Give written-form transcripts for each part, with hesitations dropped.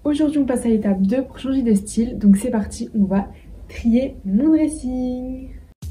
Aujourd'hui on passe à l'étape 2 pour changer de style. Donc c'est parti, on va trier mon dressing.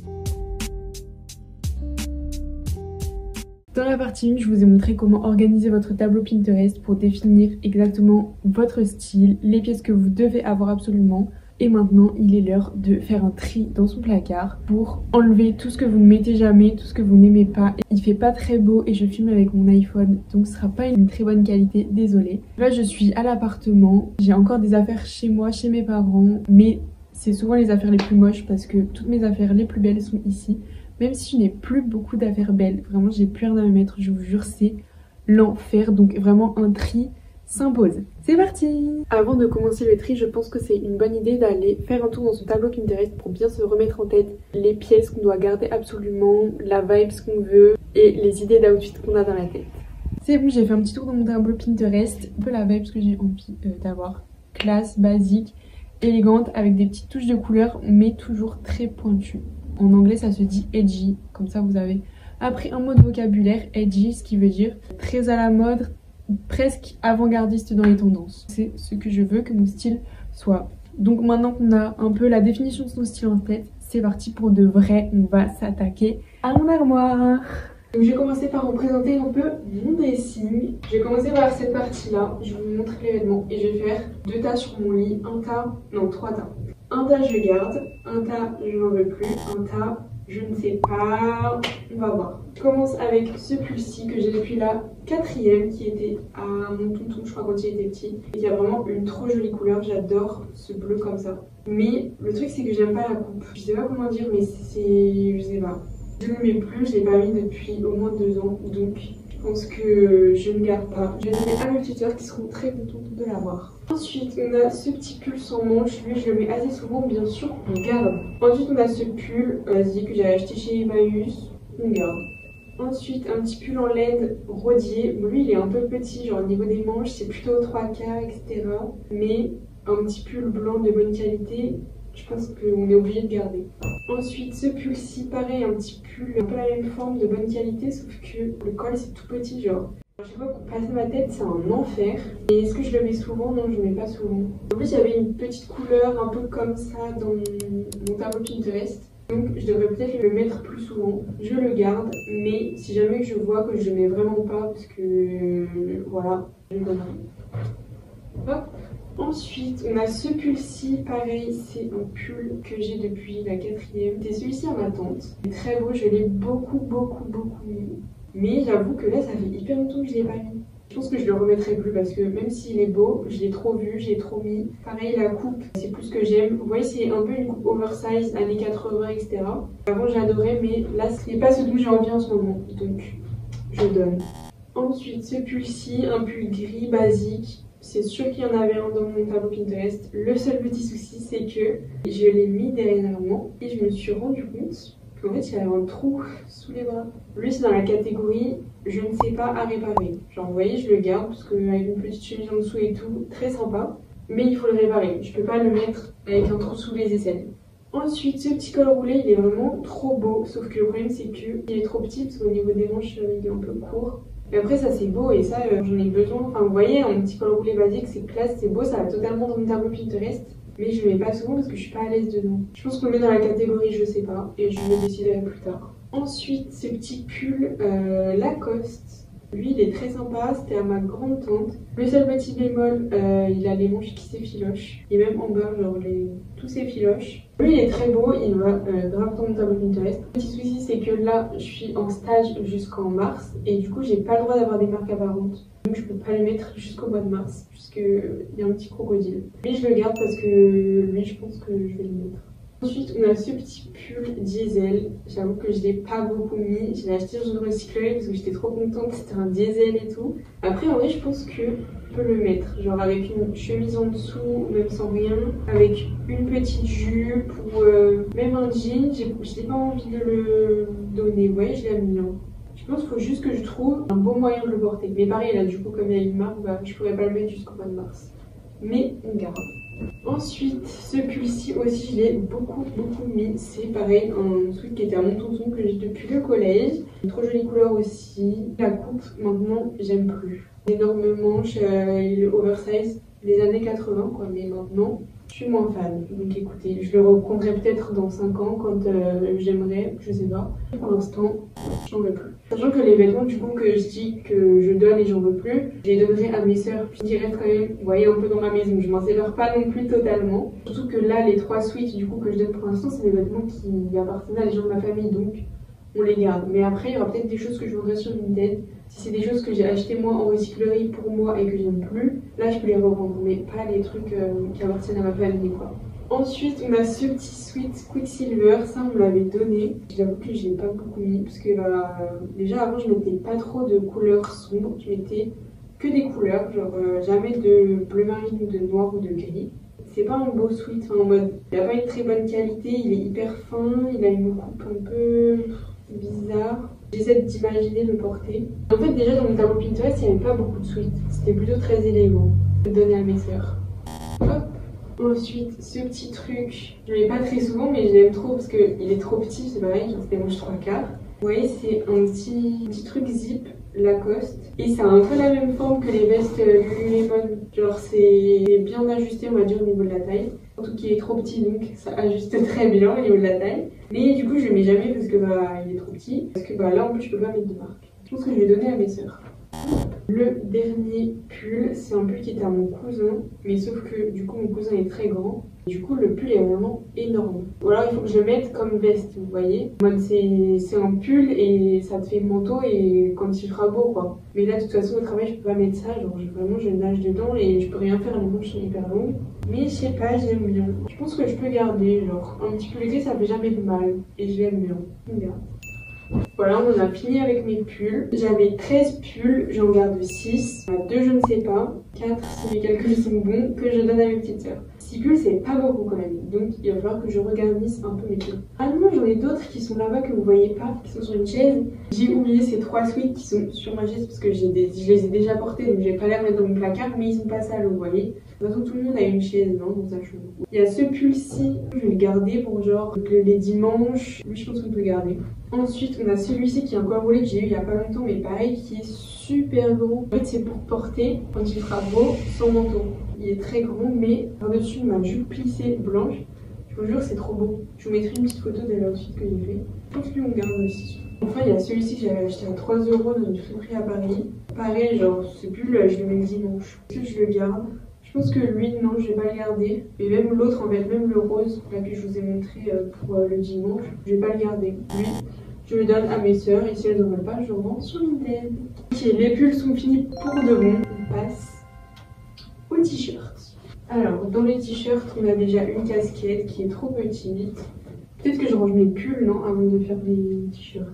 Dans la partie 1, je vous ai montré comment organiser votre tableau Pinterest pour définir exactement votre style, les pièces que vous devez avoir absolument. Et maintenant, il est l'heure de faire un tri dans son placard pour enlever tout ce que vous ne mettez jamais, tout ce que vous n'aimez pas. Il fait pas très beau et je filme avec mon iPhone, donc ce sera pas une très bonne qualité, désolée. Là, je suis à l'appartement, j'ai encore des affaires chez moi, chez mes parents, mais c'est souvent les affaires les plus moches parce que toutes mes affaires les plus belles sont ici. Même si je n'ai plus beaucoup d'affaires belles, vraiment j'ai plus rien à me mettre, je vous jure, c'est l'enfer. Donc vraiment un tri s'impose. C'est parti! Avant de commencer le tri, je pense que c'est une bonne idée d'aller faire un tour dans son tableau Pinterest pour bien se remettre en tête les pièces qu'on doit garder absolument, la vibe qu'on veut et les idées d'outfit qu'on a dans la tête. C'est bon, j'ai fait un petit tour dans mon tableau Pinterest, un peu la vibe que j'ai envie d'avoir. Classe, basique, élégante, avec des petites touches de couleur, mais toujours très pointues. En anglais, ça se dit edgy, comme ça vous avez appris un mot de vocabulaire, edgy, ce qui veut dire très à la mode, presque avant-gardiste dans les tendances. C'est ce que je veux que mon style soit. Donc maintenant qu'on a un peu la définition de son style en tête, c'est parti pour de vrai, on va s'attaquer à mon armoire. Donc je vais commencer par vous présenter un peu mon dressing. Je vais commencer par cette partie-là, je vous montre les vêtements et je vais faire 2 tas sur mon lit, 3 tas. Un tas je garde, un tas je n'en veux plus, un tas je ne sais pas, on va voir. Je commence avec ce pull-ci que j'ai depuis la 4e qui était à mon tonton je crois quand il était petit. Et qui a vraiment une trop jolie couleur, j'adore ce bleu comme ça. Mais le truc c'est que j'aime pas la coupe. Je sais pas comment dire mais c'est... je sais pas. Je ne le mets plus, je l'ai pas mis depuis au moins 2 ans donc je pense que je ne garde pas. Je vais donner à mes tuteurs qui seront très contents de l'avoir. Ensuite, on a ce petit pull sans manche. Lui, je le mets assez souvent, bien sûr, on garde. Ensuite, on a ce pull basique que j'ai acheté chez Emmaüs, on garde. Ensuite, un petit pull en laine rodier. Lui, il est un peu petit, genre au niveau des manches, c'est plutôt 3/4, etc. Mais un petit pull blanc de bonne qualité, je pense qu'on est obligé de garder. Ensuite, ce pull-ci, pareil, un petit pull un peu la même forme, de bonne qualité, sauf que le col, c'est tout petit, genre. Je sais pas, pour passer ma tête, c'est un enfer. Et est-ce que je le mets souvent? Non, je le mets pas souvent. En plus, il y avait une petite couleur un peu comme ça dans mon tableau Pinterest. Donc, je devrais peut-être le mettre plus souvent. Je le garde, mais si jamais je vois que je le mets vraiment pas, parce que voilà, je le donnerai. Hop. Ensuite, on a ce pull-ci, pareil, c'est un pull que j'ai depuis la 4e. C'est celui-ci à ma tante. Il est très beau, je l'ai beaucoup mis. Mais j'avoue que là, ça fait hyper longtemps que je l'ai pas mis. Je pense que je le remettrai plus parce que même s'il est beau, je l'ai trop vu, je l'ai trop mis. Pareil, la coupe, c'est plus ce que j'aime. Vous voyez, c'est un peu une coupe oversize, années 80, etc. Avant, j'adorais, mais là, ce n'est pas ce dont j'ai envie en ce moment. Donc, je donne. Ensuite, ce pull-ci, un pull gris basique. C'est sûr qu'il y en avait un dans mon tableau Pinterest. Le seul petit souci, c'est que je l'ai mis dernièrement et je me suis rendu compte qu'en fait, il y avait un trou sous les bras. Lui, c'est dans la catégorie je ne sais pas à réparer. Genre, vous voyez, je le garde parce qu'avec une petite chemise en dessous et tout, très sympa. Mais il faut le réparer. Je peux pas le mettre avec un trou sous les aisselles. Ensuite, ce petit col roulé, il est vraiment trop beau. Sauf que le problème, c'est qu'il est trop petit parce qu'au niveau des manches, il est un peu court. Mais après ça c'est beau et ça j'en ai besoin. Enfin vous voyez, un petit col roulé basique c'est classe, c'est beau, ça va totalement dans mon tableau Pinterest. Mais je le mets pas souvent parce que je suis pas à l'aise dedans. Je pense qu'on le met dans la catégorie je sais pas et je me déciderai plus tard. Ensuite ce petit pull Lacoste. Lui il est très sympa, c'était à ma grande tante. Le seul petit bémol, il a les manches qui s'effilochent. Et même en bas genre tous s'effilochent. Lui il est très beau, il va grave dans mon tableau Pinterest. Le petit souci c'est que là je suis en stage jusqu'en mars et du coup j'ai pas le droit d'avoir des marques apparentes. Donc je peux pas le mettre jusqu'au mois de mars puisqu'il y a un petit crocodile. Mais je le garde parce que lui je pense que je vais le mettre. Ensuite, on a ce petit pull diesel. J'avoue que je l'ai pas beaucoup mis. Je l'ai acheté dans une recyclerie parce que j'étais trop contente. C'était un diesel et tout. Après, en vrai, je pense que je peux le mettre. Genre avec une chemise en dessous, même sans rien. Avec une petite jupe ou même un jean. Je n'ai pas envie de le donner. Vous voyez, je l'ai mis. Je pense qu'il faut juste que je trouve un bon moyen de le porter. Mais pareil, là, du coup, comme il y a une marque, bah, je pourrais pas le mettre jusqu'au mois de mars. Mais on garde. Ensuite, ce pull-ci aussi, je l'ai beaucoup mis. C'est pareil, un truc qui était à mon tonton que j'ai depuis le collège. Une trop jolie couleur aussi. La coupe, maintenant, j'aime plus. Énorme manche, il est oversize. des années 80 quoi, mais maintenant je suis moins fan. Donc écoutez, je le reprendrai peut-être dans 5 ans quand j'aimerais, je sais pas. Pour l'instant, j'en veux plus. Sachant que les vêtements du coup que je dis que je donne et j'en veux plus, je les donnerai à mes sœurs qui restent quand même, vous voyez, un peu dans ma maison. Je m'en sépare pas non plus totalement. Surtout que là, les 3 suites du coup que je donne pour l'instant, c'est des vêtements qui appartiennent à des gens de ma famille, donc on les garde. Mais après, il y aura peut-être des choses que je vendrai sur Vinted. Si c'est des choses que j'ai achetées moi en recyclerie pour moi et que j'aime plus, là je peux les revendre, mais pas les trucs qui appartiennent à ma famille quoi. Ensuite, on a ce petit sweat Quicksilver, ça on me l'avait donné. J'avoue que je l'ai pas beaucoup mis parce que déjà avant je mettais pas trop de couleurs sombres, je mettais que des couleurs, genre jamais de bleu marine ou de noir ou de gris. C'est pas un beau sweat, enfin, en mode il a pas une très bonne qualité, il est hyper fin, il a une coupe un peu bizarre. J'essaie d'imaginer le porter. En fait déjà dans mon tableau Pinterest il n'y avait pas beaucoup de sweats, c'était plutôt très élégant. Je vais donner à mes sœurs. Hop. Ensuite ce petit truc, je l'ai pas très souvent mais je l'aime trop parce qu'il est trop petit, c'est pareil, genre c'était manche 3/4. Vous voyez c'est un petit truc zip Lacoste et ça a un peu la même forme que les vestes Lululemon, genre c'est bien ajusté on va dire au niveau de la taille. Surtout qu'il est trop petit donc ça ajuste très bien au niveau de la taille. Mais du coup je le mets jamais parce que il est trop petit. Parce que là en plus je peux pas mettre de marque. Je pense que je vais donner à mes sœurs. Le dernier pull, c'est un pull qui était à mon cousin, mais sauf que du coup mon cousin est très grand. Du coup le pull est vraiment énorme. Voilà, il faut que je le mette comme veste, vous voyez. C'est un pull et ça te fait manteau et quand il fera beau quoi. Mais là de toute façon au travail je peux pas mettre ça, genre vraiment je nage dedans et je peux rien faire, les manches sont hyper longues. Mais je sais pas, j'aime bien. Je pense que je peux garder, genre un petit pull gris ça fait jamais de mal et je l'aime bien. Regarde. Voilà, on a fini avec mes pulls. J'avais 13 pulls, j'en garde 6. 2 je ne sais pas, 4 si mes calculs sont bons, que je donne à mes petites sœurs. 6 pulls c'est pas beaucoup quand même, donc il va falloir que je regarnisse un peu mes pulls. Ah non, j'en ai d'autres qui sont là-bas que vous voyez pas, qui sont sur une chaise. J'ai oublié ces 3 sweats qui sont sur ma chaise parce que je les ai déjà portés, donc je vais pas les remettre dans mon placard, mais ils sont pas sales, vous voyez. De toute façon, tout le monde a une chaise, non? Donc ça change beaucoup. Il y a ce pull-ci, je vais le garder pour genre les dimanches. Lui, je pense qu'on peut le garder. Ensuite, on a celui-ci qui est encore volé que j'ai eu il y a pas longtemps, mais pareil, qui est super gros. En fait, c'est pour porter quand il fera beau sans manteau. Il est très grand, mais par-dessus ma jupe plissée blanche. Je vous jure, c'est trop beau. Je vous mettrai une petite photo de l'outfit que j'ai fait. Je pense que on garde aussi. Enfin, il y a celui-ci que j'avais acheté à 3 € dans une friperie à Paris. Pareil, genre, ce pull, je le mets le dimanche. Est-ce que je le garde? Je pense que lui, non, je vais pas le garder. Et même l'autre, en fait, même le rose, là que je vous ai montré pour le dimanche, je vais pas le garder. Lui, je le donne à mes sœurs et si elles n'en veulent pas, je le revends sur Vinted. Ok, les pulls sont finis pour de bon. On passe aux t-shirts. Alors, dans les t-shirts, on a déjà une casquette qui est trop petite. Peut-être que je range mes pulls, non, avant de faire les t-shirts.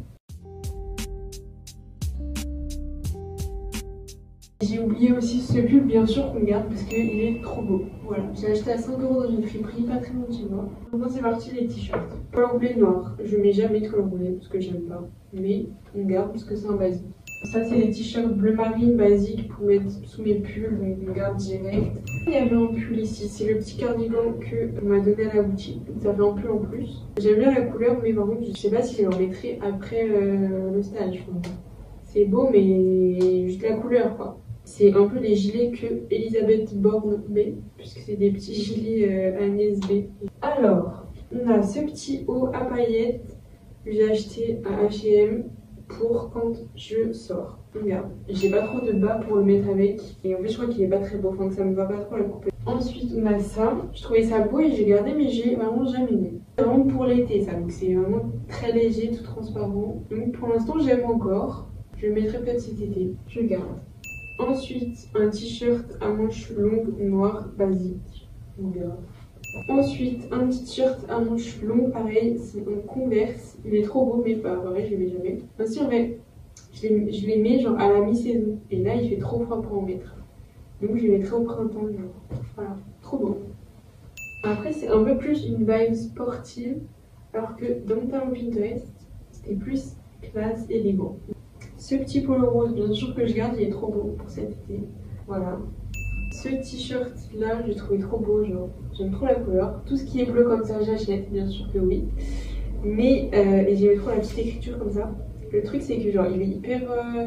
J'ai oublié aussi ce pull, bien sûr qu'on garde parce qu'il est trop beau. Voilà, j'ai acheté à 5 € dans une friperie, pas très loin de chez moi. Maintenant c'est parti les t-shirts. Col roulé noir, je mets jamais de col roulé parce que j'aime pas. Mais on garde parce que c'est un basique. Ça c'est les t-shirts bleu marine basiques pour mettre sous mes pulls, donc on garde direct. Il y avait un pull ici, c'est le petit cardigan qu'on m'a donné à la boutique. Donc ça fait un pull en plus. J'aime bien la couleur mais par contre je sais pas si je le remettrai après le stage. C'est beau mais juste la couleur quoi. C'est un peu les gilets que Elisabeth Borne met, puisque c'est des petits gilets Agnès B. Alors, on a ce petit haut à paillettes que j'ai acheté à H&M pour quand je sors. Regarde, j'ai pas trop de bas pour le mettre avec, et en fait je crois qu'il est pas très beau, enfin que ça me va pas trop la coupe. Ensuite on a ça, je trouvais ça beau et j'ai gardé mais j'ai vraiment jamais mis. C'est vraiment pour l'été ça, donc c'est vraiment très léger, tout transparent. Donc pour l'instant j'aime encore, je le mettrai peut-être cet été, je le garde. Ensuite, un t-shirt à manches longues noir basique. On verra. Ensuite, un t-shirt à manches longues, pareil, c'est un Converse. Il est trop beau, mais pas pareil, je le mets jamais. Ainsi, en fait, je les mets genre à la mi-saison. Et là, il fait trop froid pour en mettre. Donc, je les mettrai au printemps. Genre. Voilà, trop beau. Après, c'est un peu plus une vibe sportive. Alors que dans mon tableau Pinterest, c'était plus classe, élégant. Ce petit polo rose, bien sûr que je garde, il est trop beau pour cet été. Voilà. Ce t-shirt là, je l'ai trouvé trop beau, genre j'aime trop la couleur. Tout ce qui est bleu comme ça, j'achète, bien sûr que oui. Mais et j'aimais trop la petite écriture comme ça. Le truc c'est que genre il est hyper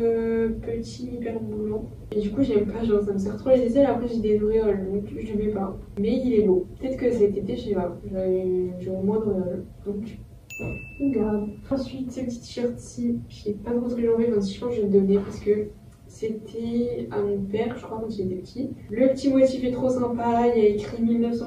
petit, hyper moulant. Et du coup j'aime pas, genre ça me serre trop les aisselles, après j'ai des auréoles donc je le mets pas. Mais il est beau. Peut-être que cet été, je sais pas, j'aurai moins d'auréoles. Donc on garde. Ensuite ce petit t-shirt-ci, je sais pas trop ce que j'en vais, enfin si je pense que je vais le donner parce que c'était à mon père, je crois, quand il était petit. Le petit motif est trop sympa, il y a écrit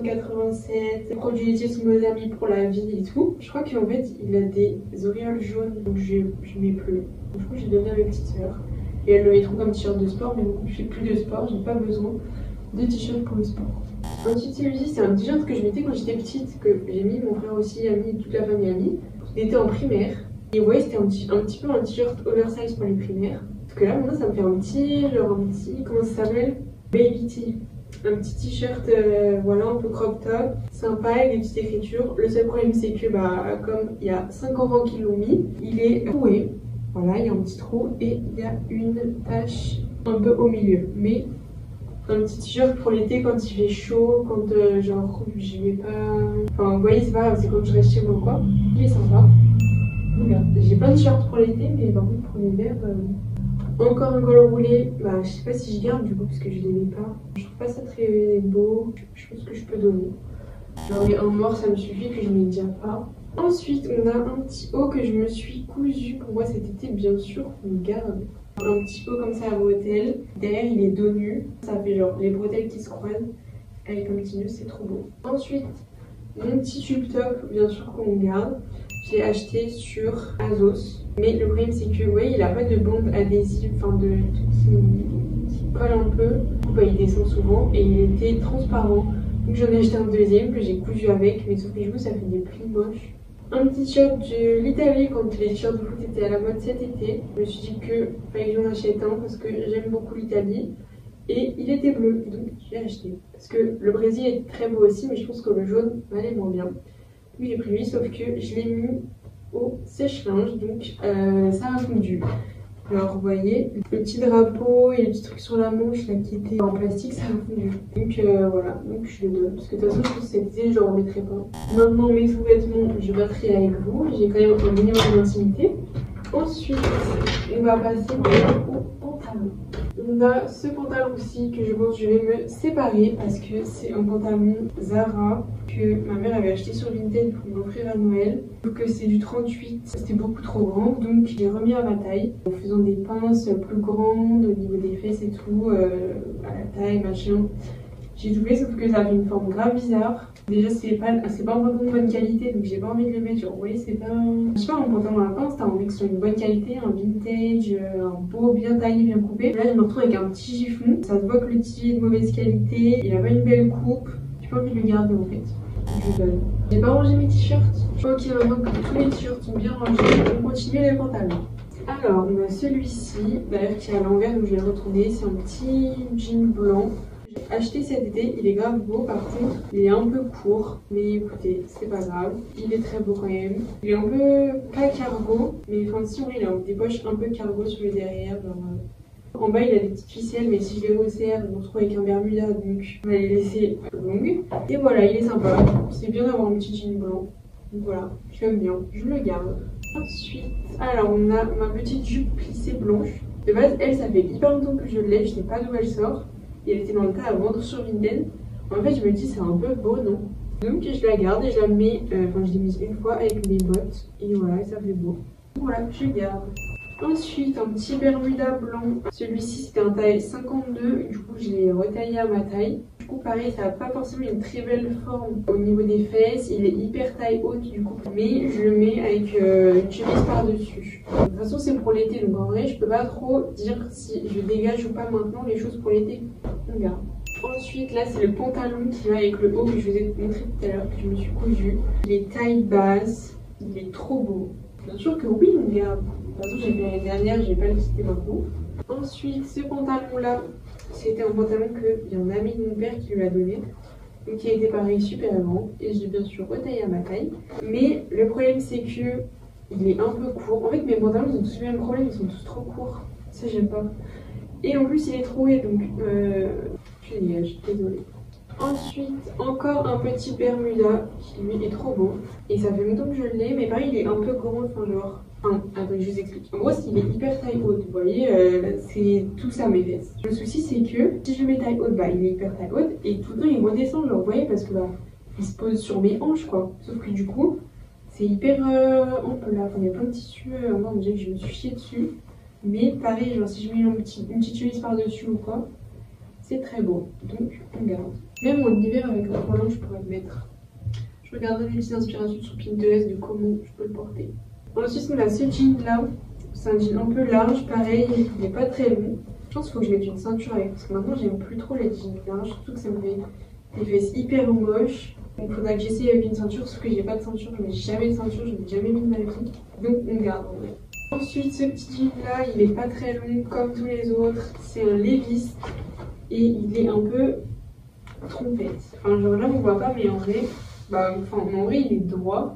1987, les produits laitiers sont nos amis pour la vie et tout. Je crois qu'en fait, il a des auréoles jaunes, donc je mets plus. Donc, je crois que j'ai donné à ma petite soeur. Et elles le mettront comme t-shirt de sport, mais bon, je fais plus de sport, j'ai pas besoin de t-shirt pour le sport. Ensuite, celui-ci, c'est un t-shirt que je mettais quand j'étais petite, que j'ai mis, mon frère aussi a mis, toute la famille a mis. Il était en primaire. Et ouais, c'était un petit peu un t-shirt oversize pour les primaires. Parce que là, maintenant, ça me fait un petit, comment ça s'appelle? Baby tee. Un petit t-shirt, voilà, un peu crop top, sympa, avec des petites écritures. Le seul problème, c'est que, bah, comme il y a 5 enfants qui l'ont mis, il est troué. Voilà, il y a un petit trou et il y a une tache un peu au milieu. Mais un petit t-shirt pour l'été quand il fait chaud, quand, genre, je vais pas... Enfin, vous voyez, c'est pas grave, c'est quand je reste chez moi, quoi. Il est sympa. Regarde, j'ai plein de t-shirts pour l'été, mais par contre, pour l'hiver... Encore un col roulé, bah je sais pas si je garde du coup parce que je les mets pas. Je trouve pas ça très beau, je pense que je peux donner. J'en ai un mort, ça me suffit que je mets déjà pas. Ensuite on a un petit haut que je me suis cousu pour moi cet été bien sûr, on garde. Un petit haut comme ça à bretelles, derrière il est dos nu, ça fait genre les bretelles qui se croisent avec un petit nœud, c'est trop beau. Ensuite mon petit tube top bien sûr qu'on garde. J'ai acheté sur Azos. Mais le problème c'est que ouais, il a pas de bande adhésive, enfin de qui colle un peu. Bah, il descend souvent et il était transparent. Donc j'en ai acheté un deuxième que j'ai cousu avec, mais sauf que du coup ça fait des plis moches. Un petit t-shirt de l'Italie quand les t-shirts de foot étaient à la mode cet été. Je me suis dit que fallait que j'en achète un parce que j'aime beaucoup l'Italie. Et il était bleu, donc je l'ai acheté. Parce que le Brésil est très beau aussi, mais je pense que le jaune m'allait moins bien. Oui, j'ai pris lui, sauf que je l'ai mis au sèche-linge, donc ça a fondu. Alors vous voyez, le petit drapeau et les petits trucs sur la manche là qui étaient en plastique, ça a fondu. Donc voilà, donc je le donne. Parce que de toute façon, je pense que cet été, je le remettrai pas. Maintenant, mes sous-vêtements, je vais trier avec vous. J'ai quand même un minimum d'intimité. Ensuite, on va passer au pantalon. On a ce pantalon-ci que je pense que je vais me séparer parce que c'est un pantalon Zara que ma mère avait acheté sur Vinted pour m'offrir à Noël. Donc c'est du 38, c'était beaucoup trop grand, donc je l'ai remis à ma taille en faisant des pinces plus grandes au niveau des fesses et tout, à la taille, machin. J'ai doublé sauf que ça fait une forme grave bizarre. Déjà c'est pas un pantalon de bonne qualité donc j'ai pas envie de le mettre. Genre vous voyez c'est pas... Je sais pas, un pantalon à la pince, t'as envie que ce soit une bonne qualité, un vintage, un beau, bien taillé, bien coupé. Là je me retrouve avec un petit chiffon. Ça se voit que le tissu est de mauvaise qualité, il a pas une belle coupe. J'ai pas envie de le garder en fait. Je donne. J'ai pas rangé mes t-shirts. Ok, maintenant que tous les t-shirts sont bien rangés, on continue les pantalons. Alors on a celui-ci, d'ailleurs qui est à l'envers donc je vais le retourner. C'est un petit jean blanc. J'ai acheté cet été, il est grave beau par contre, il est un peu court, mais écoutez, c'est pas grave, il est très beau quand même. Il est un peu, pas cargo, mais enfin si il a des poches un peu cargo sur le derrière, genre... En bas il a des petites ficelles, mais si je les resserre, je me retrouve avec un bermuda, donc on va les laisser longues. Et voilà, il est sympa, c'est bien d'avoir un petit jean blanc. Donc voilà, je l'aime bien, je le garde. Ensuite, alors on a ma petite jupe plissée blanche. De base, elle, ça fait hyper longtemps que je l'ai, je sais pas d'où elle sort. Et elle était dans le tas à vendre sur Vinted. En fait, je me dis, c'est un peu beau, non? Donc, je la garde et je la mets, enfin, je l'ai mise une fois avec mes bottes. Et voilà, ça fait beau. Voilà, je garde. Ensuite, un petit bermuda blanc. Celui-ci, c'était un taille 52. Du coup, je l'ai retaillé à ma taille. Du coup, pareil, ça n'a pas forcément une très belle forme au niveau des fesses. Il est hyper taille haute, du coup. Mais je le mets avec une chemise par-dessus. De toute façon, c'est pour l'été. Donc, en vrai, je peux pas trop dire si je dégage ou pas maintenant les choses pour l'été. On verra. Ensuite, là, c'est le pantalon qui va avec le haut que je vous ai montré tout à l'heure, que je me suis cousu. Il est taille basse. Il est trop beau. Bien sûr que oui, on garde. De toute façon, j'ai fait l'année dernière, je vais pas le citer maintenant. Ensuite, ce pantalon-là, c'était un pantalon qu'il y a un ami de mon père qui lui a donné. Donc, qui a été pareil super grand. Et j'ai bien sûr retaillé à ma taille. Mais le problème, c'est que il est un peu court. En fait, mes pantalons, ils ont tous le même problème, ils sont tous trop courts. Ça, j'aime pas. Et en plus, il est troué, donc je dégage, désolée. Ensuite, encore un petit bermuda qui lui est trop beau. Et ça fait longtemps que je l'ai, mais pareil, il est un peu grand, enfin genre, Enfin, attendez, je vous explique. En gros, s'il est hyper taille haute, vous voyez, c'est tout ça mes fesses. Le souci, c'est que si je le mets taille haute, bah il est hyper taille haute et tout le temps il redescend, genre, vous voyez, parce que bah, il se pose sur mes hanches, quoi. Sauf que du coup, c'est hyper ample là. Enfin, il y a plein de tissus. On dirait que je me suis chiée dessus. Mais pareil, genre, si je mets une petite chemise par-dessus ou quoi, c'est très beau. Donc, on garde. Même en hiver, avec un collant, je pourrais le mettre. Je regarderai des petites inspirations sur Pinterest de comment je peux le porter. Ensuite, on a ce jean là. C'est un jean un peu large, pareil, il n'est pas très long. Je pense qu'il faut que je mette une ceinture avec, parce que maintenant j'aime plus trop les jeans larges, surtout que ça me fait des fesses hyper moches. Donc il faudra que j'essaye avec une ceinture, sauf que j'ai pas de ceinture, je n'ai jamais de ceinture, je n'ai jamais mis de ma vie. Donc on garde en vrai. Ensuite, ce petit jean là, il est pas très long comme tous les autres. C'est un Levi's et il est un peu trompette. Enfin, genre là on voit pas, mais en vrai, en vrai il est droit.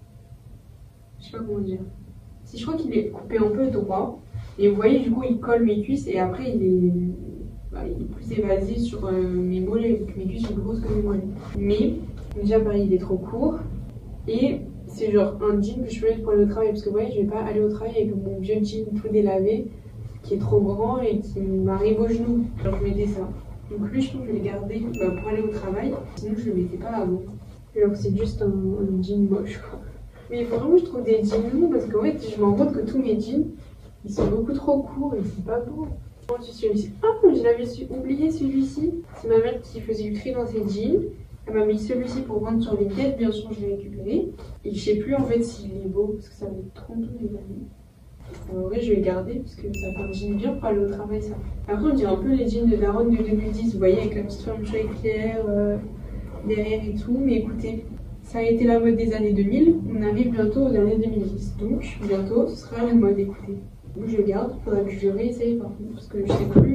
Je sais pas comment dire. Si je crois qu'il est coupé un peu droit. Et vous voyez, du coup, il colle mes cuisses et après, il est plus évasé sur mes mollets. Donc mes cuisses sont plus grosses que mes mollets. Mais, déjà, pareil, il est trop court. Et c'est genre un jean que je peux mettre pour aller au travail. Parce que vous voyez, je vais pas aller au travail avec mon vieux jean tout délavé qui est trop grand et qui m'arrive aux genoux. Alors, je mettais ça. Donc, lui, je pense que je vais le garder pour aller au travail. Sinon, je le mettais pas avant. Alors, c'est juste un jean moche, quoi. Mais il faut vraiment que je trouve des jeans longs parce qu'en fait, je me rends compte que tous mes jeans, ils sont beaucoup trop courts et c'est pas beau. Ensuite, celui-ci. Oh, je l'avais oublié celui-ci. C'est ma mère qui faisait du tri dans ses jeans. Elle m'a mis celui-ci pour vendre sur Vinted. Bien sûr, je l'ai récupéré. Et je sais plus en fait s'il est beau parce que ça fait 30 ans les années. En vrai, je vais le garder parce que ça fait un jean bien pour aller au travail, ça. Après, on dirait un peu les jeans de Daronne de 2010. Vous voyez, avec la petite fermeture éclair derrière et tout. Mais écoutez. Ça a été la mode des années 2000, on arrive bientôt aux années 2010, donc bientôt ce sera la mode, écoutez. Donc je le garde, il faudra que je le réessaye par contre, parce que je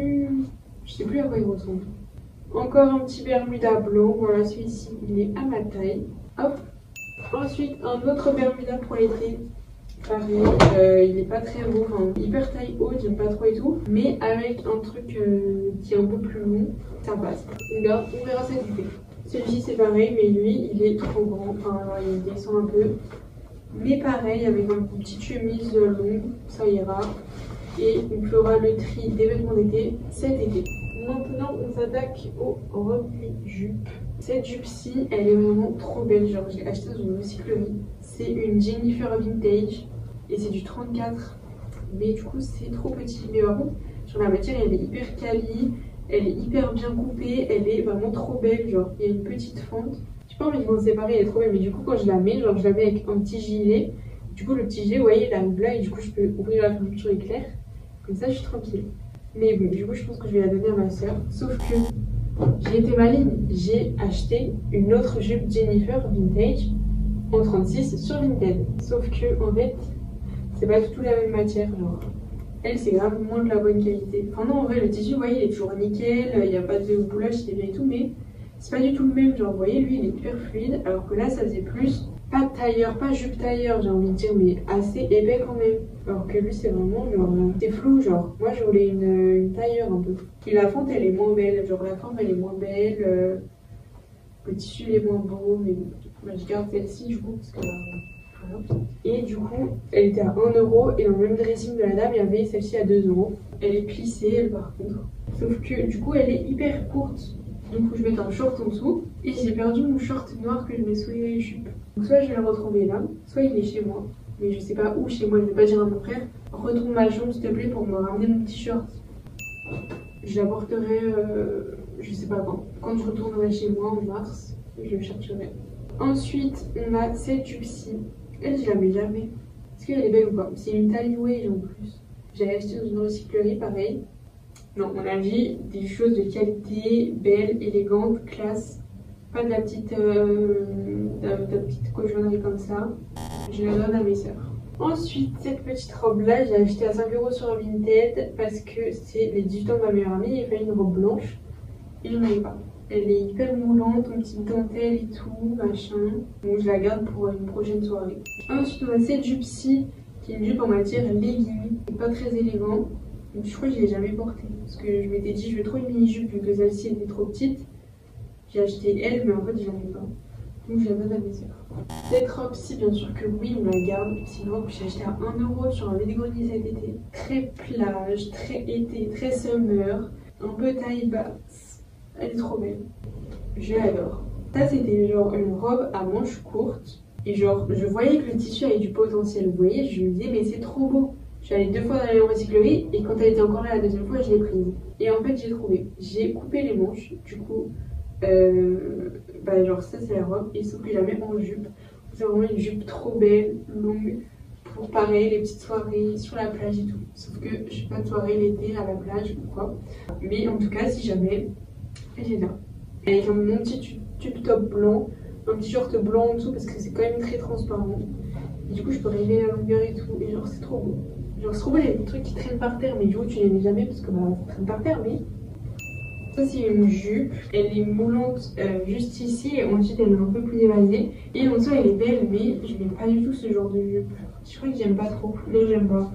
sais plus à quoi il ressemble. Encore un petit Bermuda blanc, voilà celui-ci, il est à ma taille. Hop. Ensuite un autre Bermuda pour l'été. Pareil, il est pas très beau, enfin hyper taille haute, j'aime pas trop et tout, mais avec un truc qui est un peu plus long, ça passe. On verra cet été. Celui-ci c'est pareil, mais lui il est trop grand, enfin il descend un peu. Mais pareil, avec une petite chemise longue, ça ira. Et on fera le tri des vêtements d'été cet été. Maintenant on s'attaque aux robes et jupes. Cette jupe-ci, elle est vraiment trop belle, genre j'ai acheté dans une recyclerie. C'est une Jennifer Vintage et c'est du 34. Mais du coup c'est trop petit. Mais par contre, sur la matière elle est hyper quali. Elle est hyper bien coupée, elle est vraiment trop belle, genre il y a une petite fente. J'ai pas envie de m'en séparer, elle est trop belle, mais du coup quand je la mets, genre je la mets avec un petit gilet. Du coup le petit gilet, vous voyez, il arrive là et du coup je peux ouvrir la fermeture éclair. Comme ça je suis tranquille. Mais bon, du coup je pense que je vais la donner à ma soeur. Sauf que j'ai été maligne, j'ai acheté une autre jupe Jennifer Vintage en 36 sur Vinted. Sauf que en fait, c'est pas du tout la même matière, genre. Elle, c'est grave moins de la bonne qualité. Enfin non, en vrai, le tissu, vous voyez, il est toujours nickel, il n'y a pas de boulage, c'est bien et tout, mais c'est pas du tout le même. Genre, vous voyez, lui, il est hyper fluide, alors que là, ça faisait plus, pas tailleur, pas jupe tailleur, j'ai envie de dire, mais assez épais quand même. Alors que lui, c'est vraiment, genre, c'est flou, genre. Moi, je voulais une tailleur un peu. Et la fente, elle est moins belle, genre, la forme, elle est moins belle, le tissu, il est moins beau, mais bon, je garde celle-ci, du coup, parce que... Et du coup, elle était à 1 € et dans le même dressing de la dame, il y avait celle-ci à 2 €. Elle est plissée, elle par contre. Sauf que du coup, elle est hyper courte. Donc, il faut que je mette un short en dessous. Et j'ai perdu mon short noir que je mets sous les jupes. Donc, soit je vais le retrouver là, soit il est chez moi. Mais je sais pas où chez moi, je vais pas dire à mon frère. Retourne ma chambre s'il te plaît pour me ramener mon petit short. Je l'apporterai, je sais pas quand je retournerai chez moi en mars, je le chercherai. Ensuite, on a cette jupe-ci. Elle, je la mets jamais. Est-ce qu'elle est belle ou pas? C'est une taille wave en plus. J'avais acheté dans une recyclerie, pareil. Non, on a dit des choses de qualité, belles, élégantes, classe. Pas de la petite cochonnerie comme ça. Je la donne à mes sœurs. Ensuite, cette petite robe-là, j'ai acheté à 5 € sur Vinted parce que c'est les 18 ans de ma meilleure amie. Il fallait une robe blanche et je n'en avais pas. Elle est hyper moulante, en petite dentelle et tout, machin. Donc je la garde pour une prochaine soirée. Ensuite, on a cette jupe-ci, qui est une jupe en matière legging, pas très élégant. Donc je crois que je l'ai jamais portée. Parce que je m'étais dit, je veux trop une mini-jupe vu que celle-ci était trop petite. J'ai acheté elle, mais en fait, je l'en ai pas. Donc je la donne à mes soeurs. Cette robe, si bien sûr que oui, on la garde. C'est une robe que j'ai achetée à 1 € sur un Vélingoni cet été. Très plage, très été, très summer, un peu taille basse. Elle est trop belle. Je l'adore. Ça c'était genre une robe à manches courtes. Et genre je voyais que le tissu avait du potentiel. Vous voyez, je me disais mais c'est trop beau. Je suis allée 2 fois dans la recyclerie et quand elle était encore là la deuxième fois, je l'ai prise. Et en fait j'ai trouvé. J'ai coupé les manches. Du coup, genre ça c'est la robe. Et sauf que je la mets en jupe. C'est vraiment une jupe trop belle, longue. Pour pareil, les petites soirées sur la plage et tout. Sauf que je fais pas de soirée l'été à la plage ou quoi. Mais en tout cas, si jamais, j'ai bien. Avec mon petit tube top blanc, un petit short blanc en dessous parce que c'est quand même très transparent. Et du coup, je peux régler la longueur et tout. Et genre, c'est trop beau. Genre, c'est trop beau, il y a des trucs qui traînent par terre, mais du coup, tu les mets jamais parce que bah, ça traîne par terre. Mais ça, c'est une jupe. Elle est moulante juste ici. Et ensuite, elle est un peu plus évasée. Et en dessous, elle est belle, mais je n'aime pas du tout ce genre de jupe. Je crois que j'aime pas trop. Là, j'aime pas.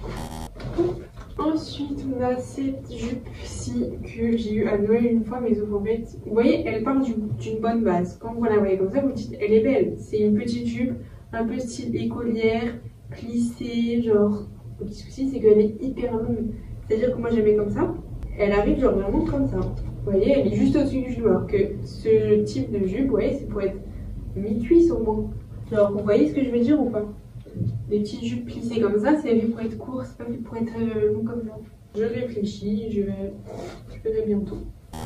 Ensuite, on a cette jupe-ci que j'ai eu à Noël une fois, mais sauf en fait, vous voyez, elle part d'une bonne base. Quand vous la voyez comme ça, vous dites, elle est belle. C'est une petite jupe, un peu style écolière, plissée, genre. Le petit souci, c'est qu'elle est hyper longue. C'est-à-dire que moi, j'aimais comme ça. Elle arrive genre vraiment comme ça. Vous voyez, elle est juste au-dessus du genou. Alors que ce type de jupe, vous voyez, c'est pour être mi-cuisse au moins. Genre, vous voyez ce que je veux dire ou pas? Les petites jupes plissées comme ça, c'est fait pour être court, c'est pas fait pour être long comme ça. Je réfléchis, je verrai bientôt.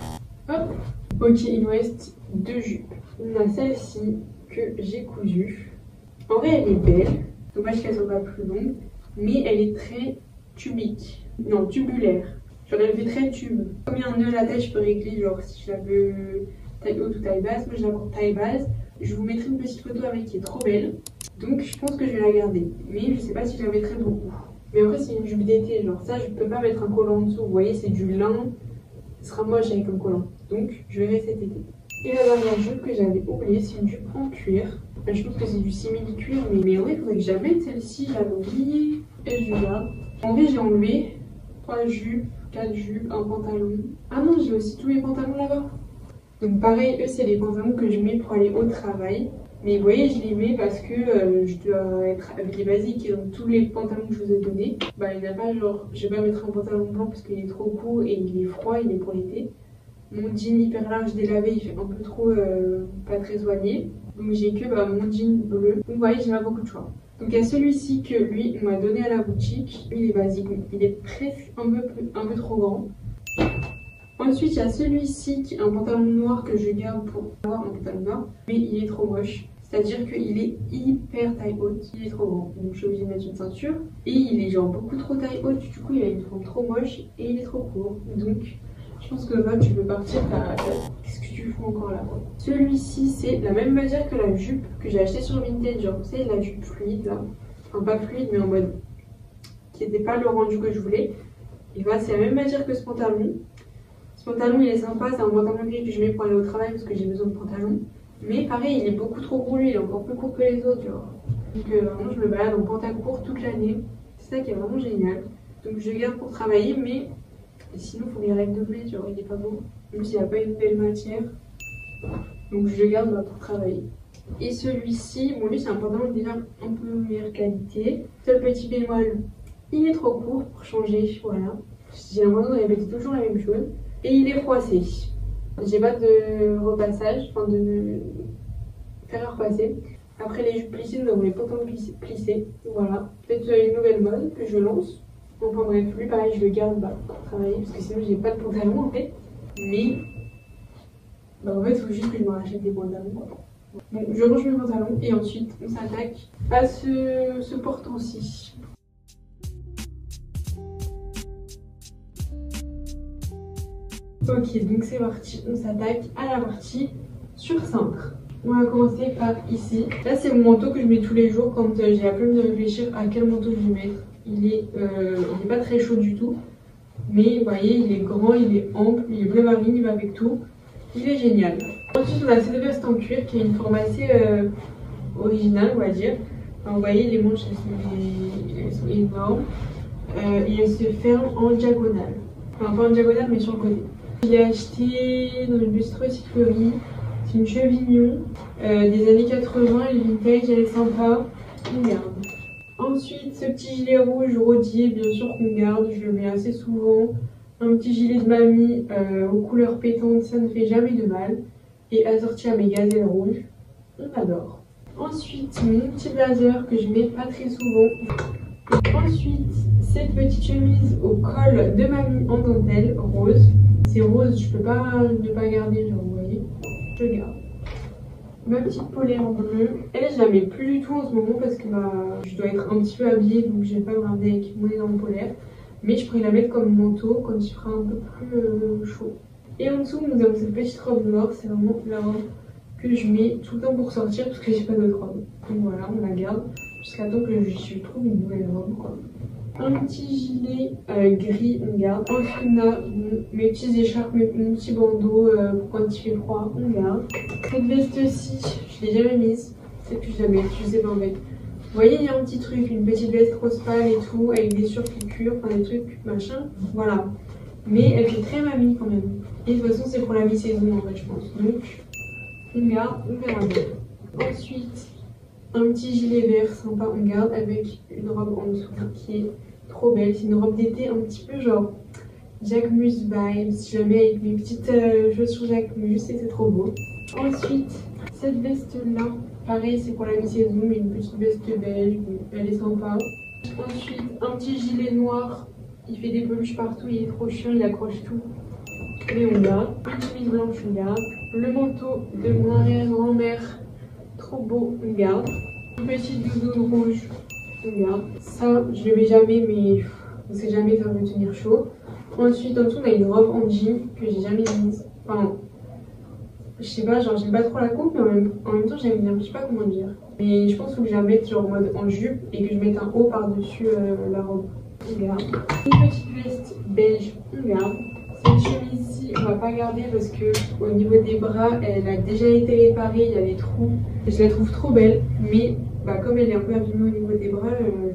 Hop. Ok, il nous reste 2 jupes. On a celle-ci que j'ai cousue. En vrai, elle est belle. Dommage qu'elle soit pas plus longue. Mais elle est très tubique. Non, tubulaire. Genre, elle fait très tube. Combien de nœuds la taille je peux régler? Genre, si je la veux taille haute ou taille basse. Moi, je la porte taille basse. Je vous mettrai une petite photo avec qui est trop belle. Donc je pense que je vais la garder. Mais je sais pas si je la mettrai beaucoup. Mais après c'est une jupe d'été. Genre ça je peux pas mettre un collant en dessous. Vous voyez c'est du lin. Ce sera moche avec un collant. Donc je verrai cet été. Et la dernière jupe que j'avais oubliée c'est une jupe en cuir. Je pense que c'est du simili-cuir. Mais en vrai il faudrait que je la mette celle-ci. J'avais oublié. Et je garde. En vrai j'ai enlevé 3 jupes, 4 jupes, un pantalon. Ah non j'ai aussi tous mes pantalons là-bas. Donc pareil, eux c'est les pantalons que je mets pour aller au travail. Mais vous voyez, je les mets parce que je dois être avec les basiques. Et donc tous les pantalons que je vous ai donnés, bah il n'y en a pas genre, je vais pas mettre un pantalon blanc parce qu'il est trop court et il est froid, il est pour l'été. Mon jean hyper large délavé, il fait un peu trop pas très soigné. Donc j'ai que mon jean bleu. Donc vous voyez, j'ai pas beaucoup de choix. Donc il y a celui-ci que lui, on m'a donné à la boutique. Lui, il est basique, il est presque un peu trop grand. Ensuite, il y a celui-ci qui est un pantalon noir que je garde pour avoir un pantalon noir, mais il est trop moche. C'est-à-dire qu'il est hyper taille haute, il est trop grand. Donc je suis obligée de mettre une ceinture. Et il est genre beaucoup trop taille haute, du coup il a une forme trop moche et il est trop court. Donc je pense que là tu peux partir. Qu'est-ce que tu fous encore là? Celui-ci c'est la même matière que la jupe que j'ai acheté sur Vinted. Genre c'est la jupe fluide là. Enfin pas fluide mais en mode qui n'était pas le rendu que je voulais. Et voilà, c'est la même matière que ce pantalon. Ce pantalon il est sympa, c'est un pantalon gris que je mets pour aller au travail parce que j'ai besoin de pantalon. Mais pareil, il est beaucoup trop court lui, il est encore plus court que les autres, tu vois. Donc vraiment je me balade en pantalon court toute l'année. C'est ça qui est vraiment génial. Donc je le garde pour travailler, mais sinon il faut les règles de blé, tu vois, il est pas beau. Même s'il n'a pas une belle matière. Donc je le garde pour travailler. Et celui-ci, bon lui c'est un pantalon déjà un peu meilleure qualité. Seul petit bémol, il est trop court pour changer, voilà. J'ai l'impression de répéter toujours la même chose. Et il est froissé. J'ai pas de repassage, enfin de fer à repasser. Après les jupes plissées, nous avons les pantalons plissés. Voilà. Peut-être une nouvelle mode que je lance. Enfin bref, lui pareil, je le garde pour travailler parce que sinon j'ai pas de pantalon en fait. Mais en fait, il faut juste que je me rachète des pantalons. Donc je range mes pantalons et ensuite on s'attaque à ce portant-ci. Ok, donc c'est parti, on s'attaque à la partie sur cintre. On va commencer par ici. Là c'est mon manteau que je mets tous les jours quand j'ai la flemme de réfléchir à quel manteau je vais mettre. Il est pas très chaud du tout. Mais vous voyez, il est grand, il est ample, il est bleu marine, il va avec tout. Il est génial. Ensuite on a cette veste en cuir qui a une forme assez originale on va dire. Enfin, vous voyez les manches elles sont énormes. Et elles se ferment en diagonale. Enfin pas en diagonale mais sur le côté. Je l'ai acheté dans une petite recyclerie. C'est une chevignon des années 80, elle est vintage, elle est sympa, on garde. Ensuite, ce petit gilet rouge rodier, bien sûr qu'on garde, je le mets assez souvent. Un petit gilet de mamie aux couleurs pétantes, ça ne fait jamais de mal. Et assorti à mes gazelles rouges, on adore. Ensuite, mon petit blazer que je mets pas très souvent. Ensuite, cette petite chemise au col de mamie en dentelle rose. C'est rose, je peux pas ne pas garder, genre vous voyez, je garde. Ma petite polaire bleue, elle je la mets plus du tout en ce moment parce que je dois être un petit peu habillée donc je vais pas me garder avec mon énorme polaire. Mais je pourrais la mettre comme manteau quand il fera un peu plus chaud. Et en dessous nous avons cette petite robe noire, c'est vraiment la robe que je mets tout le temps pour sortir parce que j'ai pas d'autre robe. Donc voilà, on la garde jusqu'à temps que je trouve une nouvelle robe quoi. Un petit gilet gris, on garde. Ensuite, on a mes petites écharpes, mon petit bandeau pour quand il fait froid, on garde. Cette veste-ci, je l'ai jamais mise. C'est plus jamais, je sais pas en fait. Vous voyez, il y a un petit truc, une petite veste rose pâle et tout, avec des surpiqûres, enfin des trucs machin. Voilà. Mais elle fait très mamie quand même. Et de toute façon, c'est pour la mi-saison en fait, je pense. Donc, on garde, on verra bien. Ensuite, un petit gilet vert sympa, on garde avec une robe en dessous qui est trop belle. C'est une robe d'été un petit peu genre Jacquemus vibes, si jamais avec mes petites chaussures Jacquemus et c'est trop beau. Ensuite, cette veste là, pareil c'est pour la mi-saison, mais une petite veste beige, elle est sympa. Ensuite, un petit gilet noir, il fait des peluches partout, il est trop chiant, il accroche tout. Et on garde. Une chemise blanche, on garde. Le manteau de mon arrière-grand-mère, trop beau, on garde. Une petite doudoune rouge, on garde. Ça, je le mets jamais, mais on sait jamais, ça veut tenir chaud. Ensuite, en dessous, on a une robe en jean que j'ai jamais mise. Enfin, je sais pas, genre j'aime pas trop la coupe, mais en même temps, j'aime bien, je sais pas comment dire. Mais je pense que je la mette genre en mode en jupe et que je mette un haut par-dessus la robe. On garde. Une petite veste beige, on garde. Cette chemise-ci, on va pas garder parce que au niveau des bras, elle a déjà été réparée, il y a des trous. Je la trouve trop belle, mais comme elle est un peu abîmée au niveau des bras,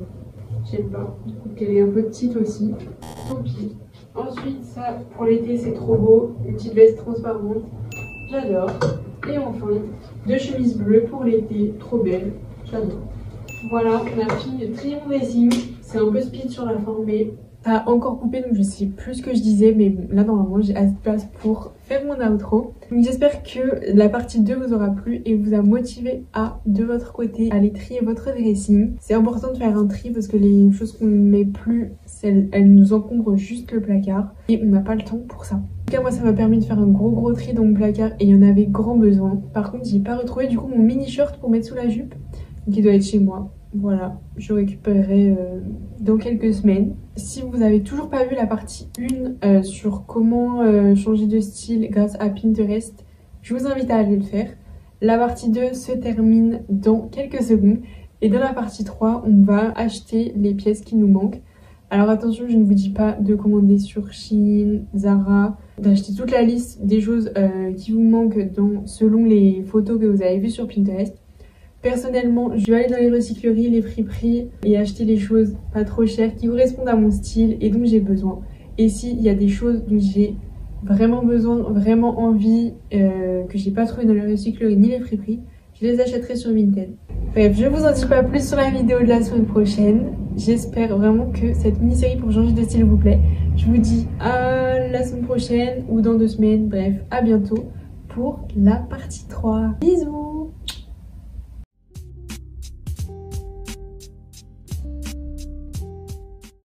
j'aime pas. Je trouve qu'elle est un peu petite aussi. Tant pis. Ensuite, ça, pour l'été, c'est trop beau. Une petite veste transparente. J'adore. Et enfin, deux chemises bleues pour l'été. Trop belles. J'adore. Voilà, on a fini le triangle dressing. C'est un peu speed sur la fin, mais ça a encore coupé, donc je sais plus ce que je disais. Mais bon, là, normalement, j'ai assez de place pour faire mon outro. Donc j'espère que la partie 2 vous aura plu et vous a motivé à, de votre côté, aller trier votre dressing. C'est important de faire un tri parce que les choses qu'on ne met plus, elles nous encombrent juste le placard et on n'a pas le temps pour ça. En tout cas, moi, ça m'a permis de faire un gros tri dans mon placard et il y en avait grand besoin. Par contre, j'ai pas retrouvé du coup mon mini shirt pour mettre sous la jupe, qui doit être chez moi. Voilà, je récupérerai dans quelques semaines. Si vous avez toujours pas vu la partie 1 sur comment changer de style grâce à Pinterest, je vous invite à aller le faire. La partie 2 se termine dans quelques secondes. Et dans la partie 3, on va acheter les pièces qui nous manquent. Alors attention, je ne vous dis pas de commander sur Shein, Zara, d'acheter toute la liste des choses qui vous manquent selon les photos que vous avez vues sur Pinterest. Personnellement, je vais aller dans les recycleries, les friperies et acheter les choses pas trop chères qui correspondent à mon style et dont j'ai besoin. Et s'il y a des choses dont j'ai vraiment besoin, vraiment envie, que j'ai pas trouvé dans les recycleries ni les friperies, je les achèterai sur Vinted. Bref, je vous en dis pas plus sur la vidéo de la semaine prochaine. J'espère vraiment que cette mini-série pour changer de style vous plaît. Je vous dis à la semaine prochaine ou dans 2 semaines. Bref, à bientôt pour la partie 3. Bisous!